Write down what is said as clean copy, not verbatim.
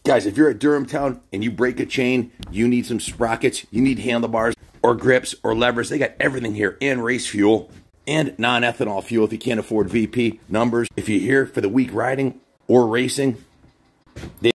Guys, if you're at Durhamtown and you break a chain, you need some sprockets, you need handlebars or grips or levers, they got everything here, and race fuel and non-ethanol fuel if you can't afford VP numbers. If you're here for the week riding or racing,